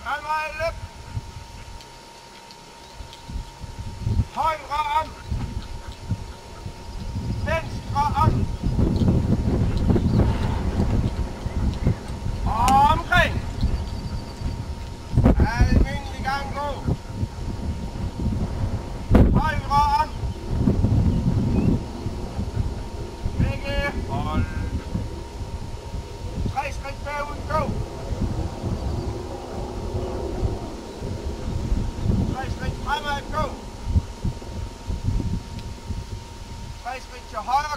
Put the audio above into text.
Fremad løb. Højre om. Venstre om. Og omkring. Almindelig gang gå. Højre om. Begge hold. 3 skridt bagud, gå. 3 skridt fremad, gå. 3 skridt til højre,